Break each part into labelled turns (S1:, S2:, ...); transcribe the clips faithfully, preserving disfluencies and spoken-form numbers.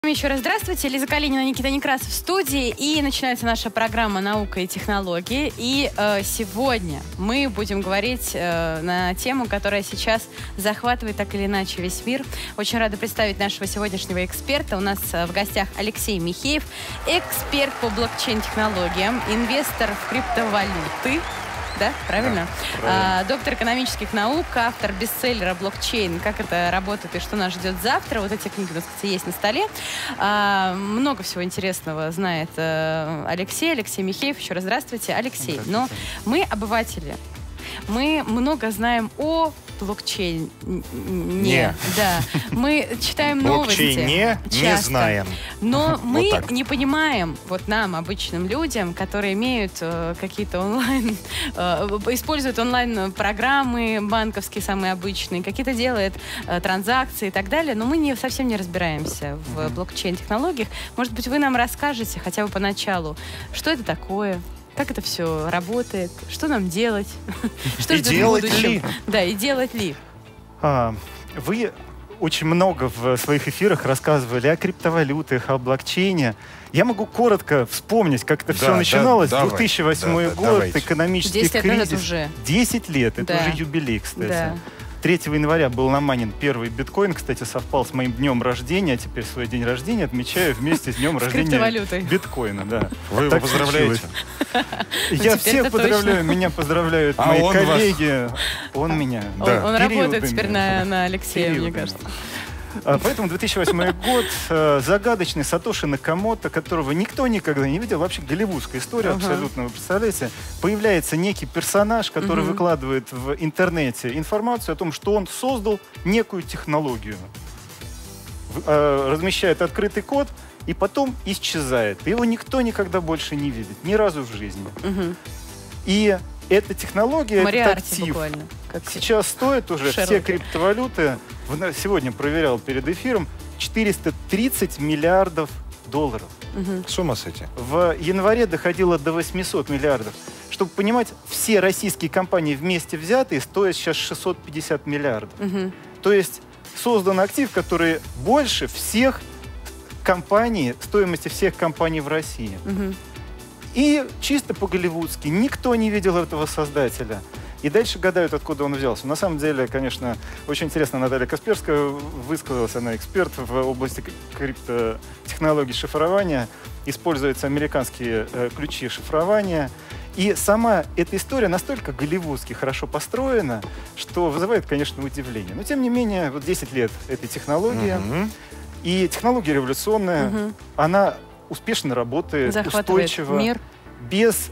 S1: Еще раз здравствуйте. Лиза Калинина, Никита Некрасов в студии. И начинается наша программа «Наука и технологии». И э, сегодня мы будем говорить э, на тему, которая сейчас захватывает так или иначе весь мир. Очень рада представить нашего сегодняшнего эксперта. У нас э, в гостях Алексей Михеев, эксперт по блокчейн-технологиям, инвестор в криптовалюты. Да, правильно?
S2: Да, правильно.
S1: А, доктор экономических наук, автор бестселлера «Блокчейн. Как это работает и что нас ждет завтра». Вот эти книги у нас, кстати, есть на столе. А, много всего интересного знает а, Алексей. Алексей Михеев. Еще раз здравствуйте. Алексей, но мы обыватели. Мы много знаем о блокчейне.
S2: Не.
S1: Да. Мы читаем новости.
S2: Блокчейне не знаем.
S1: Но мы
S2: вот
S1: не понимаем, вот нам, обычным людям, которые имеют э, какие-то онлайн, э, используют онлайн-программы банковские, самые обычные, какие-то делают э, транзакции и так далее, но мы не, совсем не разбираемся в mm-hmm. блокчейн-технологиях. Может быть, вы нам расскажете хотя бы поначалу, что это такое? Как это все работает? Что нам делать? Что ждет в будущем? Да, и делать ли?
S3: А, вы очень много в своих эфирах рассказывали о криптовалютах, о блокчейне. Я могу коротко вспомнить, как это
S2: да,
S3: все начиналось.
S2: Да,
S3: две тысячи восьмой
S2: да,
S3: год,
S2: давайте.
S3: экономический
S1: десять
S3: кризис.
S1: Лет уже.
S3: десять лет, это
S1: да.
S3: уже юбилей, кстати.
S1: Да.
S3: третьего января был наманен первый биткоин. Кстати, совпал с моим днем рождения. А теперь свой день рождения отмечаю вместе с днем рождения биткоина. Да.
S2: Вы его поздравляете?
S3: Я всех поздравляю. Меня поздравляют мои коллеги. Он меня.
S1: Он работает теперь на Алексея, мне кажется.
S3: Поэтому две тысячи восьмой год, загадочный Сатоши Накамото, которого никто никогда не видел, вообще голливудская история uh-huh. абсолютно, вы представляете, появляется некий персонаж, который uh-huh. выкладывает в интернете информацию о том, что он создал некую технологию, размещает открытый код и потом исчезает. Его никто никогда больше не видит, ни разу в жизни. Uh-huh. И эта технология, этот актив,
S1: буквально, как
S3: сейчас стоит уже Шерлоки. Все криптовалюты, сегодня проверял перед эфиром, четыреста тридцать миллиардов долларов.
S2: Угу. С ума сойти.
S3: В январе доходило до восьмисот миллиардов. Чтобы понимать, все российские компании вместе взятые стоят сейчас шестьсот пятьдесят миллиардов. Угу. То есть создан актив, который больше всех компаний, стоимости всех компаний в России. Угу. И чисто по-голливудски никто не видел этого создателя. И дальше гадают, откуда он взялся. На самом деле, конечно, очень интересно, Наталья Касперская высказалась, она эксперт в области криптотехнологий шифрования. Используются американские э, ключи шифрования. И сама эта история настолько голливудски хорошо построена, что вызывает, конечно, удивление. Но, тем не менее, вот десять лет этой технологии. Mm-hmm. И технология революционная, mm-hmm. она успешно работает,
S1: захватывает
S3: устойчиво,
S1: мир.
S3: Без,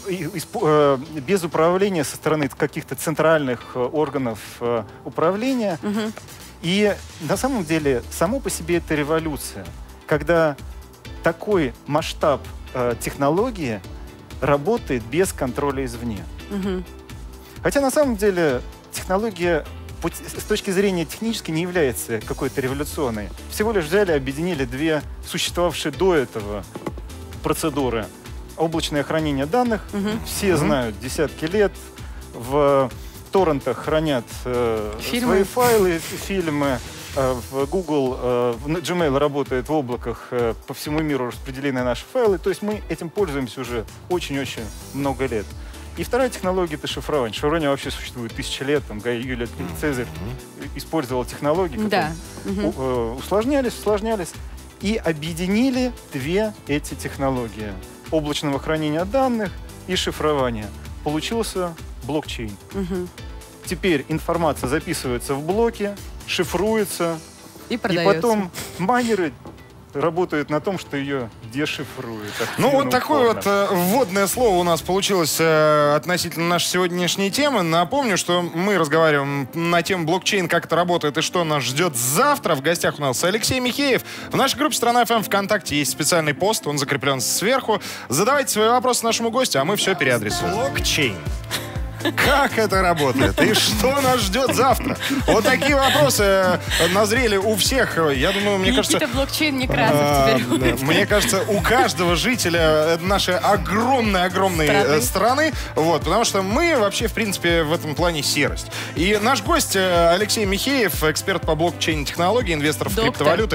S3: без управления со стороны каких-то центральных органов управления. Угу. И на самом деле, само по себе это революция, когда такой масштаб технологии работает без контроля извне. Угу. Хотя на самом деле технология с точки зрения технической не является какой-то революционной. Всего лишь взяли, объединили две существовавшие до этого процедуры. Облачное хранение данных. Угу. Все угу. знают, десятки лет в торрентах хранят э, свои файлы, фильмы. Э, в Google, э, в Gmail работает в облаках, э, по всему миру распределены наши файлы. То есть мы этим пользуемся уже очень-очень много лет. И вторая технология — это шифрование. Шифрование вообще существует тысячи лет. Там Гай Юлий Цезарь mm-hmm. использовал технологии, которые да. mm-hmm. усложнялись, усложнялись. И объединили две эти технологии облачного хранения данных и шифрования. Получился блокчейн. Угу. Теперь информация записывается в блоки, шифруется, и, и потом майнеры работают на том, что ее дешифруют.
S2: Ну, вот такое вот э, вводное слово у нас получилось э, относительно нашей сегодняшней темы. Напомню, что мы разговариваем на тему блокчейн, как это работает и что нас ждет завтра. В гостях у нас Алексей Михеев. В нашей группе «Страна эф эм» ВКонтакте есть специальный пост, он закреплен сверху. Задавайте свои вопросы нашему гостю, а мы все переадресуем.
S3: Блокчейн.
S2: Как это работает? И что нас ждет завтра? Вот такие вопросы назрели у всех. Я думаю, мне кажется...
S1: Никита блокчейн Некрасов теперь.
S2: Мне кажется, у каждого жителя нашей огромной-огромной страны. Вот, потому что мы вообще, в принципе, в этом плане серость. И наш гость Алексей Михеев, эксперт по блокчейн-технологии, инвестор в криптовалюты,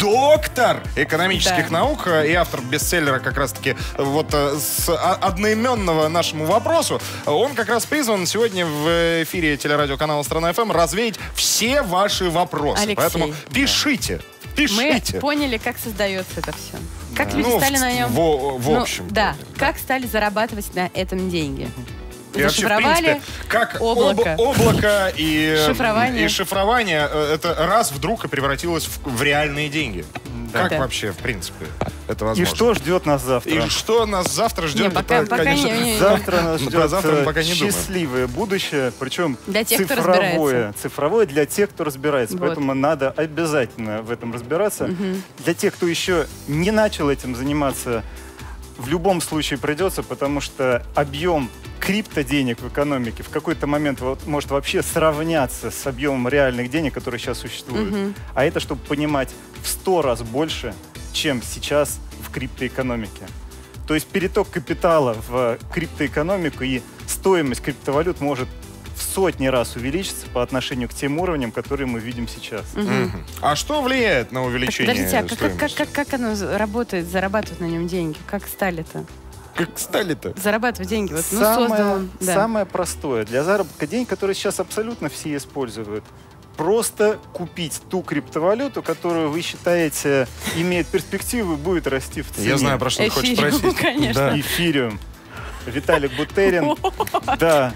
S2: доктор экономических наук и автор бестселлера как раз-таки вот с одноименного нашему вопросу. Он как раз призван сегодня в эфире телерадиоканала «Страна.ФМ» развеять все ваши вопросы.
S1: Алексей,
S2: поэтому пишите, пишите.
S1: Мы поняли, как создается это все. Как
S2: Да.
S1: люди
S2: ну,
S1: стали
S2: в,
S1: на нем...
S2: В, в
S1: ну,
S2: общем.
S1: да, как стали зарабатывать на этом деньги.
S2: И вообще, в
S1: Зашифровали
S2: принципе, как
S1: облако.
S2: об- облако и
S1: Шифрование.
S2: и шифрование, э, это раз вдруг и превратилось в, в реальные деньги.
S3: Да.
S2: Как
S1: Да.
S2: вообще, в принципе, это
S3: И
S2: возможно?
S3: что ждет нас завтра?
S2: И что нас завтра ждет?
S1: Не, пока-
S2: это,
S1: пока
S2: конечно,
S1: не- не- не.
S3: Завтра нас
S2: Ну,
S3: ждет
S2: про завтра мы
S3: э,
S2: пока не думаем.
S3: счастливое будущее, причем
S1: Для тех, кто
S3: цифровое.
S1: разбирается.
S3: Цифровое для тех, кто разбирается.
S1: Вот.
S3: Поэтому надо обязательно в этом разбираться. Для тех, кто еще не начал этим заниматься, в любом случае придется, потому что объем криптоденег в экономике в какой-то момент вот, может вообще сравняться с объемом реальных денег, которые сейчас существуют.
S1: Мгм.
S3: А это, чтобы понимать, в сто раз больше, чем сейчас в криптоэкономике. То есть переток капитала в криптоэкономику и стоимость криптовалют может в сотни раз увеличиться по отношению к тем уровням, которые мы видим сейчас.
S2: Мгм. А что влияет на увеличение
S1: Подождите, а как, как, как,
S2: стоимости?
S1: как, как оно за- работает, зарабатывать на нем деньги? Как стали-то?
S2: Как стали-то?
S1: Зарабатывать деньги. Вот, ну,
S3: самое,
S1: создал он, да.
S3: самое простое для заработка денег, которые сейчас абсолютно все используют, просто купить ту криптовалюту, которую вы считаете имеет перспективу и будет расти в цене.
S2: Я знаю, про что ты хочешь
S1: Эфириум,
S2: спросить.
S1: конечно.
S2: Да.
S3: Эфириум. Виталик Бутерин. Да.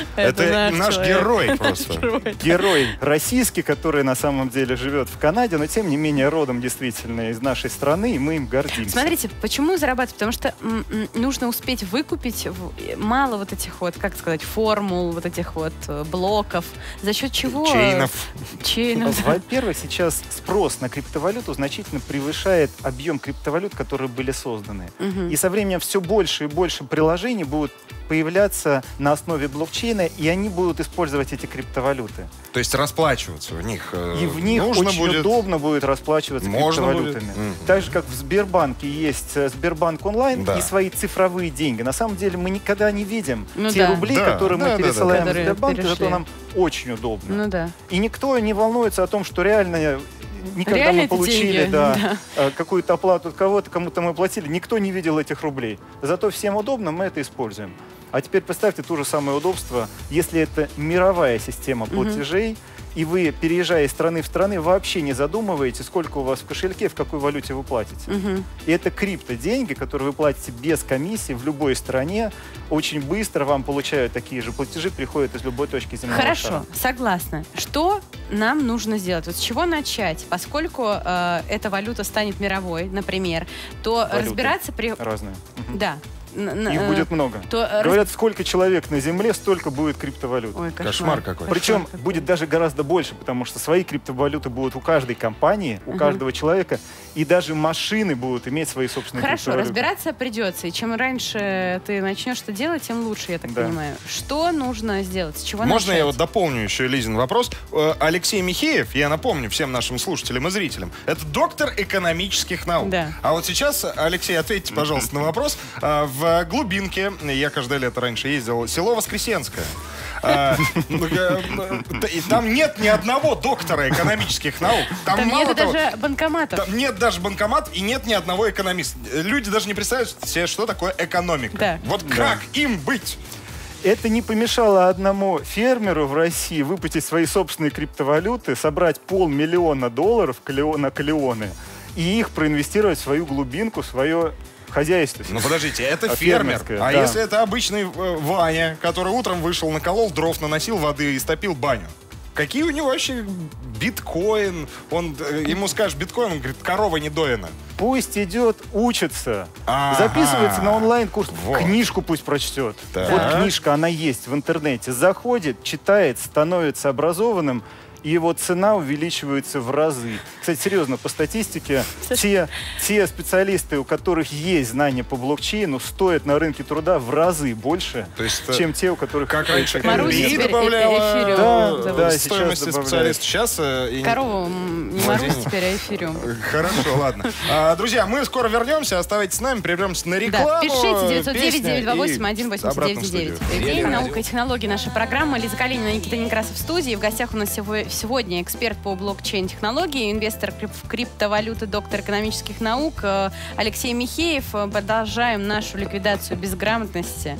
S2: Это наш
S1: человек.
S2: герой просто.
S1: Герой.
S3: Герой российский, который на самом деле живет в Канаде, но тем не менее родом действительно из нашей страны, и мы им гордимся.
S1: Смотрите, почему зарабатывать? Потому что м, м, нужно успеть выкупить в- мало вот этих вот, как сказать, формул, вот этих вот э, блоков. За счет чего?
S2: Чейнов.
S1: Чейнов, да.
S3: Во-первых, сейчас спрос на криптовалюту значительно превышает объем криптовалют, которые были созданы.
S1: Мгм.
S3: И со временем все больше и больше приложений будут появляться на основе блокчейна, и они будут использовать эти криптовалюты.
S2: То есть расплачиваться в них э,
S3: И в них
S2: нужно
S3: очень
S2: будет.
S3: удобно будет расплачиваться
S2: Можно
S3: криптовалютами.
S2: будет. Мгм.
S3: Так же, как в Сбербанке есть э, Сбербанк онлайн
S2: Да.
S3: и свои цифровые деньги. На самом деле мы никогда не видим
S1: Ну
S3: те
S1: да.
S3: рубли,
S2: Да,
S3: которые
S2: да,
S3: мы
S2: да, да.
S3: пересылаем в
S1: Которые
S3: Сбербанк, и
S1: перешли.
S3: зато нам очень удобно.
S1: Ну да.
S3: И никто не волнуется о том, что реально, никогда
S1: Реально
S3: мы
S1: это
S3: получили
S1: деньги,
S3: да,
S1: да.
S3: э, какую-то оплату от кого-то, кому-то мы платили, никто не видел этих рублей. Зато всем удобно, мы это используем. А теперь представьте то же самое удобство, если это мировая система платежей, и вы, переезжая из страны в страны, вообще не задумываете, сколько у вас в кошельке, в какой валюте вы платите.
S1: Мгм.
S3: И это криптоденьги, которые вы платите без комиссии в любой стране. Очень быстро вам получают такие же платежи, приходят из любой точки земного
S1: Хорошо,
S3: шара.
S1: согласна. Что нам нужно сделать? Вот с чего начать? Поскольку э, эта валюта станет мировой, например, то
S3: Валюты
S1: разбираться при...
S3: Разные. Мгм.
S1: Да. Н- н-
S3: Их
S1: э,
S3: будет много.
S1: то раз-
S3: Говорят, сколько человек на Земле, столько будет криптовалют.
S1: Ой, кошмар.
S2: Кошмар какой.
S3: Причем
S1: какой.
S3: будет даже гораздо больше, потому что свои криптовалюты будут у каждой компании, у
S1: Мгм.
S3: каждого человека, и даже машины будут иметь свои собственные
S1: Хорошо,
S3: криптовалюты.
S1: разбираться придется. И чем раньше ты начнешь это делать, тем лучше, я так
S3: Да.
S1: понимаю. Что нужно сделать? С чего
S2: Можно
S1: начать?
S2: я вот дополню еще Лизин вопрос? Э, Алексей Михеев, я напомню всем нашим слушателям и зрителям, это доктор экономических наук.
S1: Да.
S2: А вот сейчас, Алексей, ответьте, пожалуйста, на вопрос. Э, В глубинке, я каждое лето раньше ездил, село Воскресенское. Э, э, И там нет ни одного доктора экономических наук. Там,
S1: Там
S2: мало
S1: нет
S2: того,
S1: даже банкоматов.
S2: там нет даже банкомат и нет ни одного экономиста. Люди даже не представляют себе, что такое экономика.
S1: Да.
S2: Вот как им быть?
S3: Это не помешало одному фермеру в России выпустить свои собственные криптовалюты, собрать полмиллиона долларов калео- на калеоны и их проинвестировать в свою глубинку, в свое хозяйство.
S2: Ну подождите, это
S3: А
S2: фермер.
S3: фермерское,
S2: А
S3: да.
S2: если это обычный э, Ваня, который утром вышел, наколол дров, наносил воды и стопил баню? Какие у него вообще биткоин? Он, э, ему скажешь биткоин, он говорит, корова не доена.
S3: Пусть идет, учится,
S2: Ага.
S3: записывается на онлайн-курс,
S2: Вот.
S3: книжку пусть прочтет.
S2: Так.
S3: Вот книжка, она есть в интернете. Заходит, читает, становится образованным и его цена увеличивается в разы. Кстати, серьезно, по статистике, те, те специалисты, у которых есть знания по блокчейну, стоят на рынке труда в разы больше,
S2: То есть,
S3: чем те, у которых...
S2: Как раньше
S1: Маруся
S2: Ри
S1: теперь
S2: добавляла
S1: эфириум
S3: Да,
S1: зовут.
S3: да,
S2: стоимости
S3: сейчас
S2: специалиста. Сейчас... э, и не-
S1: Корову м, не
S2: Владимир.
S1: Марусь теперь, а эфириум.
S2: Хорошо, ладно. А, друзья, мы скоро вернемся. Оставайтесь с нами, прервемся на рекламу.
S1: Да, пишите девятьсот девять
S2: песня
S1: девятьсот двадцать
S2: и
S1: восемь один восемь
S2: обратно
S1: девять
S2: в
S1: девять.
S2: студию.
S1: День,
S2: Радио.
S1: наука и технологии. Наша программа. Лиза Калинина, Никита Некрасов в студии. В гостях у нас сего- сегодня эксперт по блокчейн-технологии, инвестор крип- в криптовалюты, доктор экономических наук э, Алексей Михеев. Э, Продолжаем нашу ликвидацию безграмотности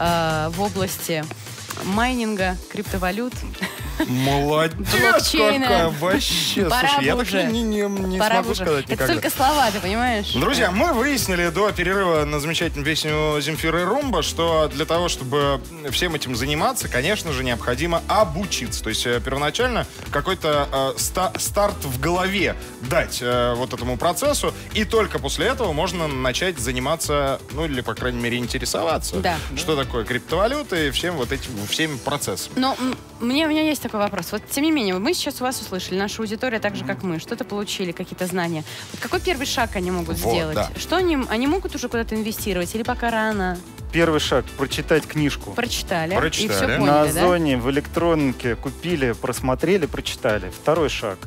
S1: э, в области майнинга, криптовалют.
S2: Молодец
S1: Блокчейна.
S2: какая вообще.
S1: Пора
S2: Слушай, я
S1: бы
S2: так
S1: уже.
S2: не, не, не
S1: Пора
S2: смогу
S1: уже.
S2: сказать
S1: Это
S2: никогда.
S1: только слова, ты понимаешь?
S2: Друзья, мы выяснили до перерыва на замечательную песню Земфиры Румба, что для того, чтобы всем этим заниматься, конечно же, необходимо обучиться. То есть э, первоначально какой-то э, ста- старт в голове дать э, вот этому процессу, и только после этого можно начать заниматься, ну или, по крайней мере, интересоваться,
S1: Да.
S2: что такое криптовалюта и всем вот этим, всеми процессами.
S1: Но м, мне, у меня есть такой вопрос. Вот, тем не менее, мы сейчас у вас услышали, наша аудитория так же, как мы, что-то получили, какие-то знания. Вот какой первый шаг они могут
S2: Вот,
S1: сделать?
S2: да.
S1: Что они, они могут уже куда-то инвестировать или пока рано?
S3: Первый шаг – прочитать книжку.
S1: Прочитали,
S2: Прочитали.
S1: и все
S3: На
S1: поняли, да?
S3: Озоне, в электронке купили, просмотрели, прочитали. Второй шаг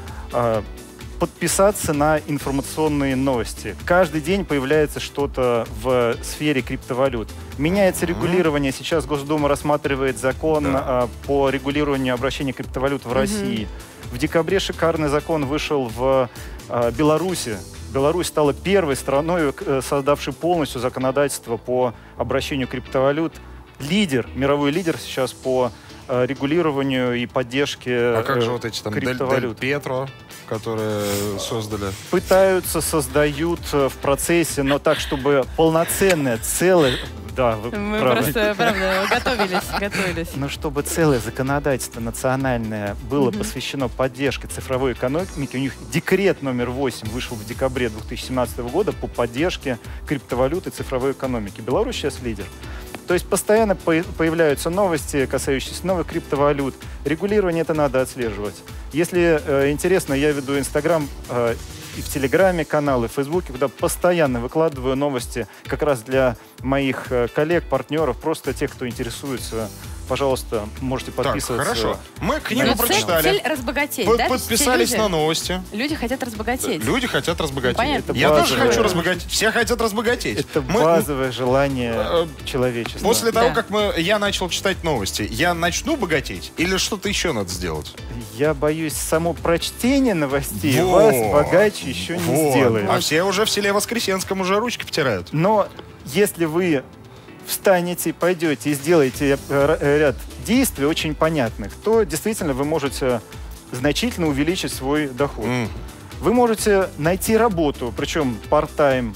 S3: а, – подписаться на информационные новости. Каждый день появляется что-то в сфере криптовалют. Меняется регулирование. Сейчас Госдума рассматривает закон
S2: Да.
S3: а, по регулированию обращения криптовалют в России. В декабре шикарный закон вышел в а, Беларуси. Беларусь стала первой страной, э, создавшей полностью законодательство по обращению криптовалют. Лидер, мировой лидер сейчас по э, регулированию и поддержке
S2: А как же
S3: э,
S2: вот эти там Дель, Дель
S3: криптовалют.
S2: Петро, которые создали?
S3: Пытаются, создают э, в процессе, но так, чтобы полноценное, целое... Да, вы
S1: Мы
S3: правы.
S1: просто, правда, готовились, готовились.
S3: Но чтобы целое законодательство национальное было
S1: Мгм.
S3: посвящено поддержке цифровой экономики, у них декрет номер восемь вышел в декабре две тысячи семнадцатого года по поддержке криптовалюты цифровой экономики. Беларусь сейчас лидер. То есть постоянно по- появляются новости, касающиеся новых криптовалют. Регулирование это надо отслеживать. Если э, интересно, я веду Инстаграм э, и в Телеграме каналы, в Фейсбуке, куда постоянно выкладываю новости как раз для моих э, коллег, партнеров, просто тех, кто интересуется. Пожалуйста, можете
S2: Так,
S3: подписываться.
S2: хорошо. Мы книгу
S1: Но цель,
S2: прочитали.
S1: цель разбогатеть,
S2: Под-
S1: да?
S2: подписались
S1: Все
S2: на
S1: люди,
S2: новости.
S1: люди хотят разбогатеть.
S2: Люди хотят разбогатеть.
S1: Ну, понятно.
S2: Я
S3: Это
S2: тоже
S3: базовое.
S2: хочу разбогатеть. Все хотят разбогатеть.
S3: Это
S2: Мы-
S3: базовое желание
S2: Э,
S3: человечества.
S2: После того,
S1: Да.
S2: как мы, я начал читать новости, я начну богатеть или что-то еще надо сделать?
S3: Я боюсь, само прочтение новостей
S2: Вот.
S3: вас богаче еще не
S2: Вот.
S3: сделает.
S2: А все уже в селе Воскресенском уже ручки потирают.
S3: Но если вы встанете, пойдете и сделаете э, р- ряд действий очень понятных, то действительно вы можете значительно увеличить свой доход.
S2: М.
S3: Вы можете найти работу, причем part-time.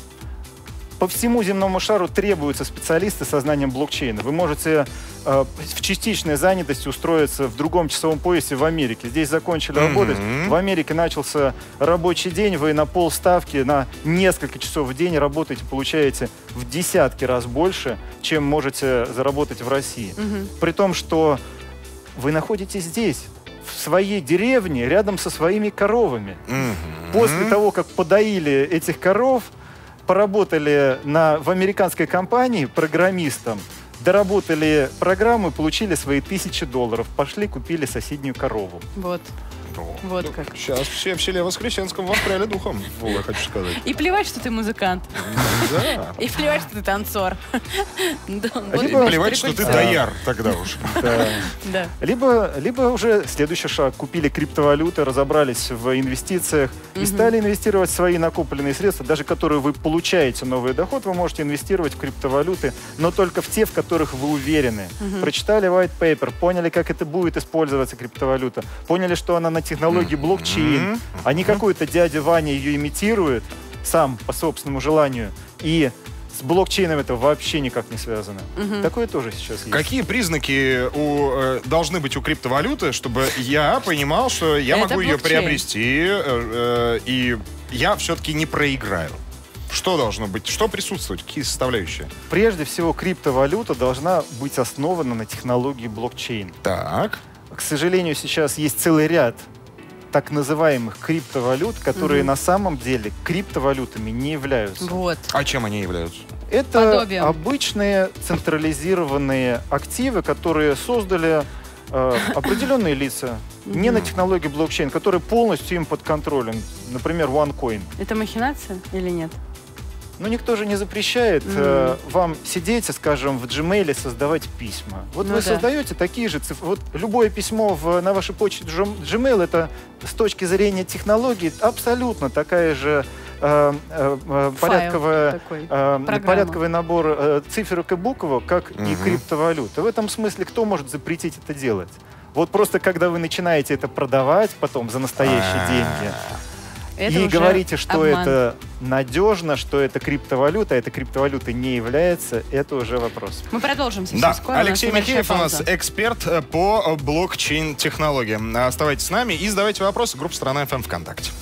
S3: По всему земному шару требуются специалисты со знанием блокчейна. Вы можете э, в частичной занятости устроиться в другом часовом поясе в Америке. Здесь закончили
S2: Мгм.
S3: работать. В Америке начался рабочий день, вы на полставки, на несколько часов в день работаете, получаете в десятки раз больше, чем можете заработать в России.
S1: Мгм.
S3: При том, что вы находитесь здесь, в своей деревне, рядом со своими коровами.
S2: Мгм.
S3: После того, как подоили этих коров, поработали на, в американской компании программистом, доработали программу, получили свои тысячи долларов, пошли, купили соседнюю корову.
S1: Вот.
S2: О,
S1: Вот
S2: ну,
S1: как.
S2: Сейчас все в селе Воскресенском воспряли духом, я хочу сказать.
S1: И плевать, что ты музыкант.
S2: Да.
S1: И плевать, что ты танцор. Да, вот
S3: либо
S2: И плевать, что ты
S1: прикольно.
S2: дояр тогда уж.
S3: Да.
S1: Да.
S3: Либо, либо уже следующий шаг. Купили криптовалюты, разобрались в инвестициях и
S1: Мгм.
S3: стали инвестировать свои накопленные средства, даже которые вы получаете новый доход, вы можете инвестировать в криптовалюты, но только в те, в которых вы уверены.
S1: Мгм.
S3: Прочитали white paper, поняли, как это будет использоваться криптовалюта, поняли, что она на технологии
S2: Мгм.
S3: блокчейн,
S2: Мгм.
S3: а не какой-то дядя Ваня ее имитирует сам по собственному желанию, и с блокчейном это вообще никак не связано.
S1: Мгм.
S3: Такое тоже сейчас есть.
S2: Какие признаки у, э, должны быть у криптовалюты, чтобы я понимал, что я
S1: Это
S2: могу ее
S1: блокчейн.
S2: приобрести, э, э, и я все-таки не проиграю? Что должно быть? Что присутствовать? Какие составляющие?
S3: Прежде всего, криптовалюта должна быть основана на технологии блокчейн.
S2: Так.
S3: к сожалению, сейчас есть целый ряд так называемых криптовалют, которые mm-hmm. на самом деле криптовалютами не являются.
S1: Вот.
S2: А чем они являются?
S3: Это
S1: Подобием.
S3: обычные централизированные активы, которые создали э, определенные лица, mm-hmm. не на технологии блокчейн, которые полностью им под контролем. Например, OneCoin.
S1: Это махинация или нет?
S3: Но никто же не запрещает mm. э, вам сидеть, скажем, в Gmail создавать письма. Вот
S1: ну
S3: вы
S1: да.
S3: создаете такие же цифры. Вот любое письмо в, на вашей почте Gmail — это с точки зрения технологий абсолютно такая же э, э, порядковая, э, порядковый набор э, циферок и букв, как mm-hmm. и криптовалюта. В этом смысле кто может запретить это делать? Вот просто когда вы начинаете это продавать потом за настоящие деньги,
S1: это
S3: и говорите, что
S1: обман.
S3: Это надежно, что это криптовалюта, а это криптовалютой не является, это уже вопрос.
S1: Мы продолжим сейчас.
S2: Да,
S1: скоро.
S2: Алексей
S1: у нас
S2: Михеев у нас
S1: пауза.
S2: эксперт по блокчейн-технологиям. Оставайтесь с нами и задавайте вопросы. Группа «Страна эф эм» ВКонтакте.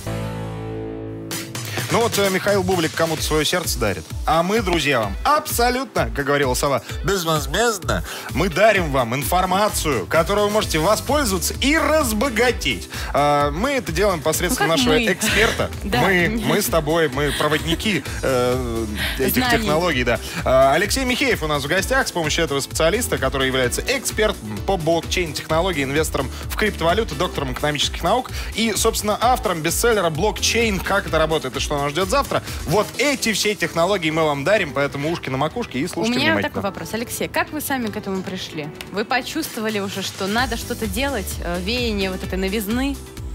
S2: Ну вот Михаил Бублик кому-то свое сердце дарит. А мы, друзья, вам абсолютно, как говорила сова, безвозмездно мы дарим вам информацию, которую вы можете воспользоваться и разбогатеть. А, мы это делаем посредством
S1: ну,
S2: нашего
S1: мы.
S2: эксперта.
S1: Да.
S2: мы, мы с тобой, мы проводники э, этих
S1: Знаний.
S2: технологий. Да. А, Алексей Михеев у нас в гостях с помощью этого специалиста, который является экспертом по блокчейн-технологии, инвестором в криптовалюту, доктором экономических наук и, собственно, автором бестселлера «Блокчейн. Как это работает и что нас ждет завтра». Вот эти все технологии мы вам дарим, поэтому ушки на макушке и слушайте
S1: У меня
S2: внимательно.
S1: такой вопрос. Алексей, как вы сами к этому пришли? Вы почувствовали уже, что надо что-то делать, э, веяние вот этой новизны?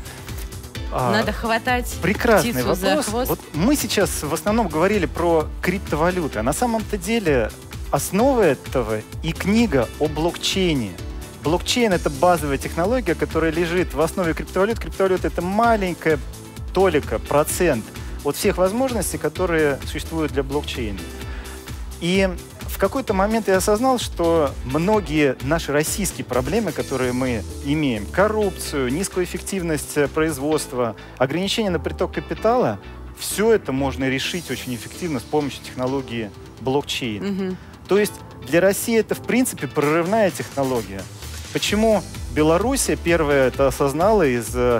S3: А,
S1: надо хватать
S3: прекрасный
S1: птицу
S3: вопрос.
S1: за хвост?
S3: Вот мы сейчас в основном говорили про криптовалюты, а на самом-то деле основа этого и книга о блокчейне. Блокчейн — это базовая технология, которая лежит в основе криптовалют. Криптовалюта — это маленькая толика, процент от всех возможностей, которые существуют для блокчейна. И в какой-то момент я осознал, что многие наши российские проблемы, которые мы имеем, коррупцию, низкую эффективность производства, ограничения на приток капитала, все это можно решить очень эффективно с помощью технологии блокчейн.
S1: Угу.
S3: То есть для России это, в принципе, прорывная технология. Почему Белоруссия первая это осознала из э,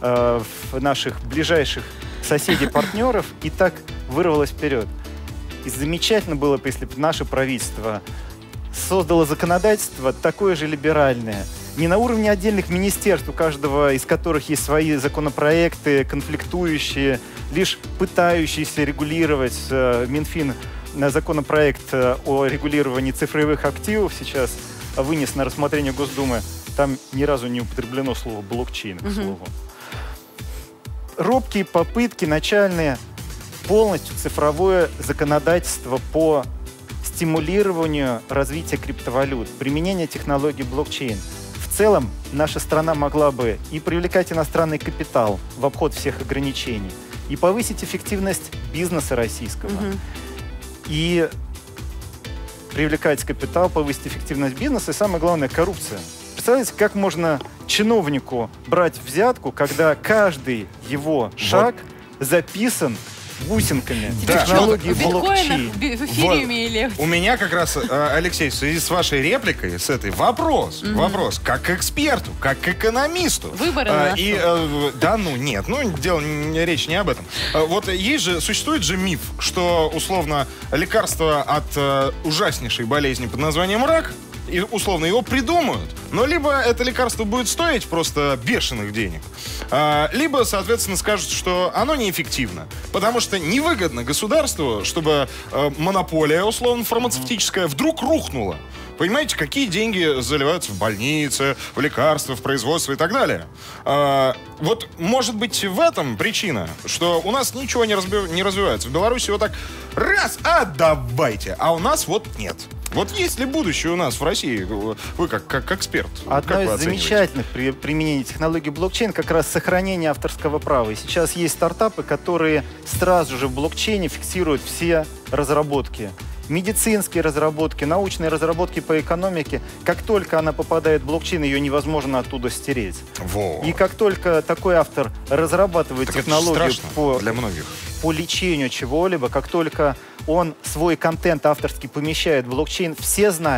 S3: наших ближайших соседей-партнеров и так вырвалась вперед? И замечательно было бы, если бы наше правительство создало законодательство такое же либеральное. Не на уровне отдельных министерств, у каждого из которых есть свои законопроекты, конфликтующие, лишь пытающиеся регулировать. э, Минфин на законопроект э, о регулировании цифровых активов сейчас вынес на рассмотрение Госдумы. Там ни разу не употреблено слово «блокчейн», к
S1: Угу.
S3: слову. Робкие попытки начальные полностью цифровое законодательство по стимулированию развития криптовалют, применение технологий блокчейн. В целом наша страна могла бы и привлекать иностранный капитал в обход всех ограничений, и повысить эффективность бизнеса российского,
S1: Угу.
S3: и привлекать капитал, повысить эффективность бизнеса, и самое главное — коррупция. Представляете, как можно чиновнику брать взятку, когда каждый его шаг записан бусинками
S2: Да.
S3: технологии
S1: В биткоинах,
S3: блокчейн.
S1: в би- в эфириуме или...
S2: У меня как раз, э, Алексей, в связи с вашей репликой, с этой, вопрос.
S1: Мгм.
S2: Вопрос как к эксперту, как к экономисту.
S1: Выборы
S2: А,
S1: на
S2: и, э, Да, ну нет, ну дело, не- речь не об этом. А, Вот есть же, существует же миф, что условно лекарство от э, ужаснейшей болезни под названием рак, и условно его придумают, но либо это лекарство будет стоить просто бешеных денег, а, либо, соответственно, скажут, что оно неэффективно, потому что невыгодно государству, чтобы э, монополия, условно, фармацевтическая вдруг рухнула. Понимаете, какие деньги заливаются в больницы, в лекарства, в производство и так далее. А, вот, может быть, в этом причина, что у нас ничего не, разби- не развивается. В Беларуси вот так раз, а давайте, а у нас вот нет. Вот есть ли будущее у нас в России? Вы как, как, как эксперт.
S3: Одно
S2: как вы
S3: из
S2: оцениваете?
S3: замечательных при- применений технологии блокчейн как раз сохранение авторского права. И сейчас есть стартапы, которые сразу же в блокчейне фиксируют все разработки. Медицинские разработки, научные разработки по экономике. Как только она попадает в блокчейн, ее невозможно оттуда стереть.
S2: Во.
S3: И как только такой автор разрабатывает
S2: Так это же
S3: технологию
S2: страшно
S3: по,
S2: для многих.
S3: по лечению чего-либо, как только он свой контент авторский помещает в блокчейн, все знают,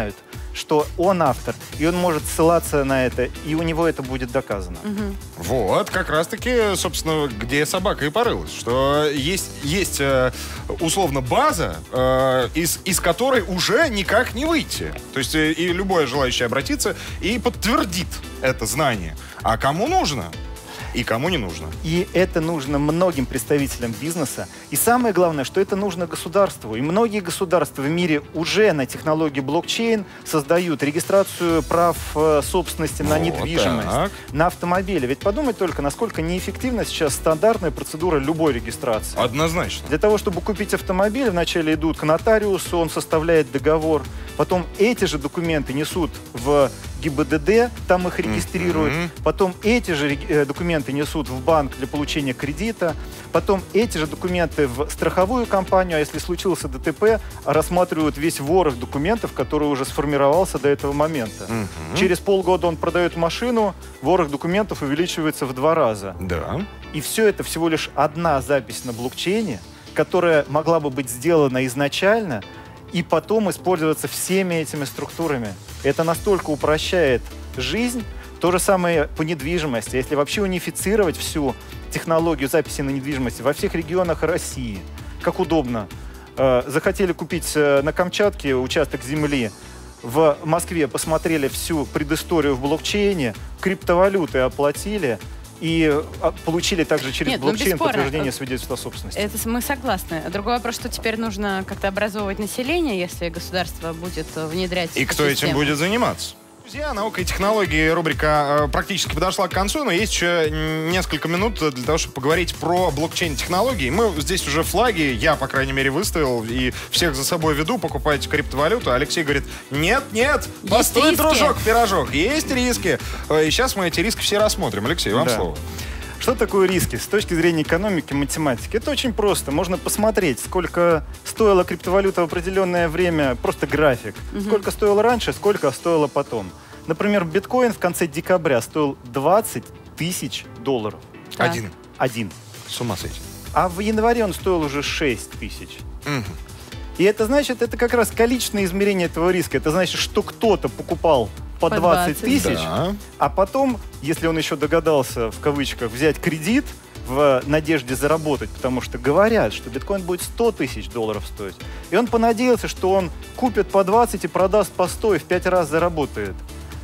S3: что он автор, и он может ссылаться на это, и у него это будет доказано.
S1: Мгм.
S2: Вот, как раз-таки, собственно, где собака и порылась. Что есть, есть э, условно база, э, из, из которой уже никак не выйти. То есть э, и любой желающий обратиться и подтвердит это знание. А кому нужно? И кому не нужно.
S3: И это нужно многим представителям бизнеса. И самое главное, что это нужно государству. И многие государства в мире уже на технологии блокчейн создают регистрацию прав э, собственности на
S2: Вот
S3: недвижимость,
S2: так.
S3: на автомобили. Ведь подумать только, насколько неэффективна сейчас стандартная процедура любой регистрации.
S2: Однозначно.
S3: Для того, чтобы купить автомобиль, вначале идут к нотариусу, он составляет договор. Потом эти же документы несут в ГИБДД, там их регистрируют.
S2: Мгм.
S3: Потом эти же э, документы несут в банк для получения кредита. Потом эти же документы в страховую компанию. А если случился ДТП, рассматривают весь ворох документов, который уже сформировался до этого момента.
S2: Мгм.
S3: Через полгода он продает машину, ворох документов увеличивается в два раза.
S2: Да.
S3: И все это всего лишь одна запись на блокчейне, которая могла бы быть сделана изначально и потом использоваться всеми этими структурами. Это настолько упрощает жизнь. То же самое по недвижимости. Если вообще унифицировать всю технологию записи на недвижимости во всех регионах России, как удобно. Э, захотели купить э, на Камчатке участок земли, в Москве посмотрели всю предысторию в блокчейне, криптовалюты оплатили, и а, получили также через
S1: Нет, ну,
S3: блокчейн
S1: бесспорно.
S3: подтверждение свидетельства о собственности.
S1: Это с- мы согласны. Другой вопрос, что теперь нужно как-то образовывать население, если государство будет э, внедрять
S2: И
S1: эту
S2: кто этим
S1: систему.
S2: будет заниматься? Друзья, наука и технологии рубрика э, практически подошла к концу, но есть еще несколько минут для того, чтобы поговорить про блокчейн-технологии. Мы здесь уже флаги, я, по крайней мере, выставил и всех за собой веду, покупайте криптовалюту. Алексей говорит, нет, нет,
S1: Есть
S2: постой,
S1: риски.
S2: дружок, пирожок, есть риски. Э, И сейчас мы эти риски все рассмотрим. Алексей, вам
S3: Да.
S2: слово.
S3: Что такое риски с точки зрения экономики, математики? Это очень просто. Можно посмотреть, сколько стоила криптовалюта в определенное время, просто график. Сколько стоило раньше, сколько стоило потом. Например, биткоин в конце декабря стоил двадцать тысяч долларов.
S1: Так.
S2: Один.
S3: Один.
S2: С ума сойти.
S3: А в январе он стоил уже шесть тысяч.
S2: Мгм.
S3: И это значит, это как раз количественное измерение этого риска. Это значит, что кто-то покупал по
S1: По
S3: двадцать
S1: двадцать.
S3: тысяч,
S2: Да.
S3: а потом, если он еще догадался, в кавычках, взять кредит в надежде заработать, потому что говорят, что биткоин будет сто тысяч долларов стоить. И он понадеялся, что он купит по двадцать и продаст по сто, и в пять раз заработает.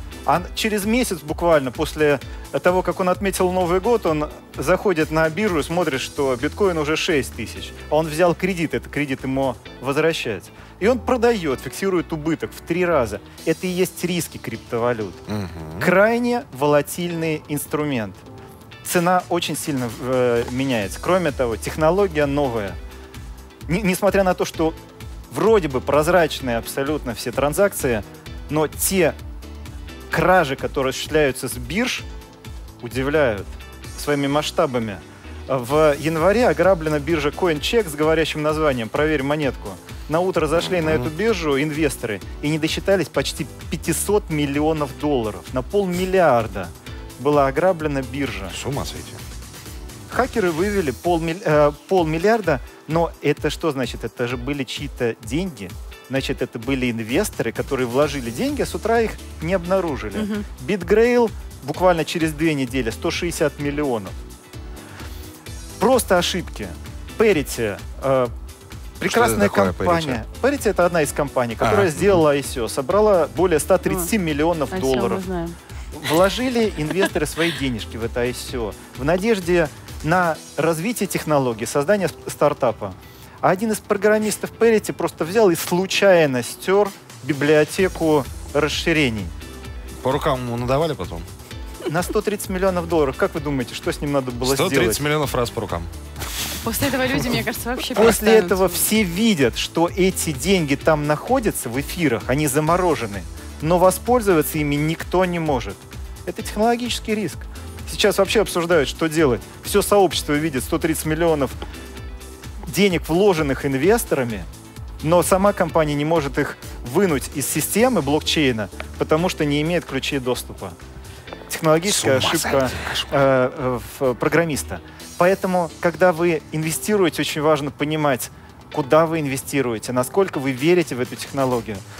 S3: А через месяц буквально после того, как он отметил Новый год, он заходит на биржу и смотрит, что биткоин уже шесть тысяч. А он взял кредит, этот кредит ему возвращать. И он продает, фиксирует убыток в три раза. Это и есть риски криптовалют.
S2: Мгм.
S3: Крайне волатильный инструмент. Цена очень сильно э, меняется. Кроме того, технология новая. Н- несмотря на то, что вроде бы прозрачные абсолютно все транзакции, но те кражи, которые осуществляются с бирж, удивляют своими масштабами. В январе ограблена биржа CoinCheck с говорящим названием «Проверь монетку». На утро зашли на эту биржу инвесторы и не досчитались почти пятьсот миллионов долларов. На полмиллиарда была ограблена биржа.
S2: С ума сойти.
S3: Хакеры вывели полмиль- э, полмиллиарда, но это что значит? Это же были чьи-то деньги. Значит, это были инвесторы, которые вложили деньги, а с утра их не обнаружили.
S1: Мгм.
S3: BitGrail буквально через две недели сто шестьдесят миллионов. Просто ошибки. Parity, э, прекрасная
S2: такое,
S3: компания. Parity это одна из компаний, которая
S2: А,
S3: сделала ай си о, собрала более ста тридцати миллионов
S1: А всё мы
S3: долларов.
S1: знаем.
S3: Вложили инвесторы свои денежки в это ай си о в надежде на развитие технологий, создание с- стартапа. А один из программистов Parity просто взял и случайно стер библиотеку расширений.
S2: По рукам ему надавали потом?
S3: На сто тридцать миллионов долларов. Как вы думаете, что с ним надо было
S2: сто тридцать
S3: сделать?
S2: миллионов раз по рукам.
S1: После этого люди, мне кажется, вообще
S3: После
S1: перестанут.
S3: этого все видят, что эти деньги там находятся в эфирах, они заморожены, но воспользоваться ими никто не может. Это технологический риск. Сейчас вообще обсуждают, что делать. Все сообщество видит сто тридцать миллионов денег, вложенных инвесторами, но сама компания не может их вынуть из системы блокчейна, потому что не имеет ключей доступа. Технологическая
S2: С ума
S3: ошибка
S2: сойти, кошмар.
S3: э, э, в- программиста. Поэтому, когда вы инвестируете, очень важно понимать, куда вы инвестируете, насколько вы верите в эту технологию.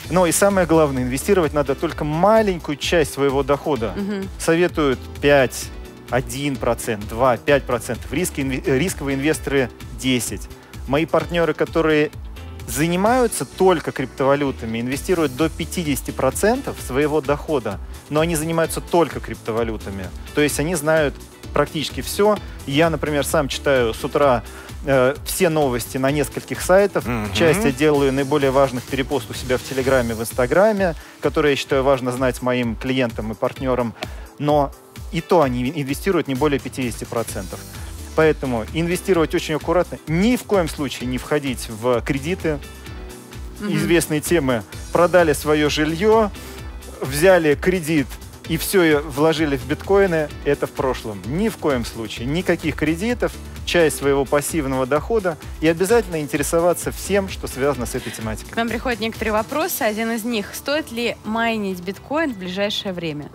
S3: Но и самое главное, инвестировать надо только маленькую часть своего дохода.
S1: Мгм.
S3: Советуют пять, один процент, два, пять процентов. Риски, рисковые инвесторы десять. Мои партнеры, которые занимаются только криптовалютами, инвестируют до пятидесяти процентов своего дохода, но они занимаются только криптовалютами. То есть они знают практически все. Я, например, сам читаю с утра э, все новости на нескольких сайтах.
S2: Mm-hmm.
S3: Часть я делаю наиболее важных перепост у себя в Телеграме, в Инстаграме, которые я считаю важно знать моим клиентам и партнерам. Но и то они инвестируют не более пятидесяти процентов. Поэтому инвестировать очень аккуратно. Ни в коем случае не входить в кредиты.
S1: Мгм.
S3: Известные темы. Продали свое жилье, взяли кредит и все вложили в биткоины. Это в прошлом. Ни в коем случае. Никаких кредитов, часть своего пассивного дохода. И обязательно интересоваться всем, что связано с этой
S1: К
S3: тематикой.
S1: нам приходят некоторые вопросы. Один из них. Стоит ли майнить биткоин в ближайшее время?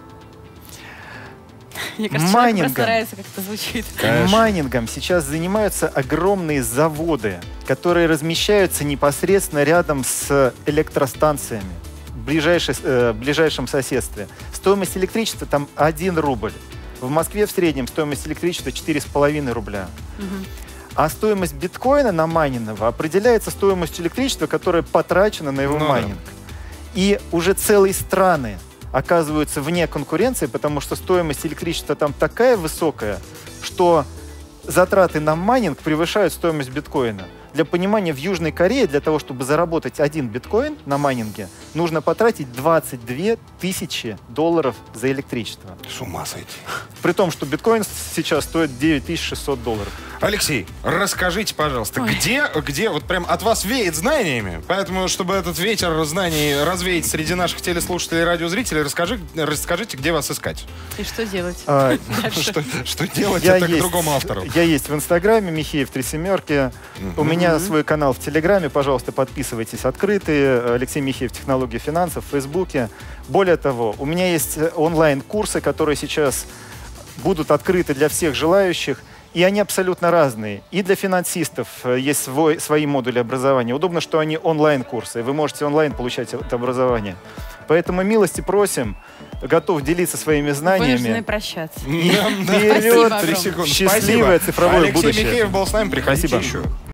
S1: Мне кажется, человек
S3: Майнингом.
S1: просто нравится, как это звучит.
S2: Конечно.
S3: Майнингом сейчас занимаются огромные заводы, которые размещаются непосредственно рядом с электростанциями в ближайшей- э, в ближайшем соседстве. Стоимость электричества там один рубль. В Москве в среднем стоимость электричества четыре с половиной рубля.
S1: Мгм.
S3: А стоимость биткоина на майненного определяется стоимостью электричества, которая потрачена на его
S2: Ну да.
S3: майнинг. И уже целые страны оказываются вне конкуренции, потому что стоимость электричества там такая высокая, что затраты на майнинг превышают стоимость биткоина. Для понимания, в Южной Корее для того, чтобы заработать один биткоин на майнинге, нужно потратить двадцать две тысячи долларов за электричество.
S2: С ума сойти.
S3: При том, что биткоин сейчас стоит девять тысяч шестьсот долларов.
S2: Алексей, расскажите, пожалуйста,
S1: Ой.
S2: где, где, вот прям от вас веет знаниями, поэтому, чтобы этот ветер знаний развеять среди наших телеслушателей и радиозрителей, расскажи, расскажите, где вас искать.
S1: И что делать?
S3: А,
S2: Что, что делать
S3: Я
S2: это к
S3: есть,
S2: другому автору?
S3: я есть в Инстаграме, Михеев три семерки. У меня свой канал в Телеграме, пожалуйста, подписывайтесь. Открытый. Алексей Михеев, технологии финансов, в Фейсбуке. Более того, у меня есть онлайн-курсы, которые сейчас будут открыты для всех желающих. И они абсолютно разные. И для финансистов э, есть свой, свои модули образования. Удобно, что они онлайн-курсы. Вы можете онлайн получать это образование. Поэтому милости просим. Готов делиться своими
S1: Вынуждены
S3: знаниями.
S1: прощаться.
S2: Да, да.
S3: Вперед!
S1: Спасибо
S2: Три
S1: огромное.
S2: секунды.
S3: Счастливое
S2: Спасибо.
S3: цифровое
S2: Алексей
S3: будущее.
S2: Михеев был с нами. Приходите
S3: Спасибо.
S2: еще.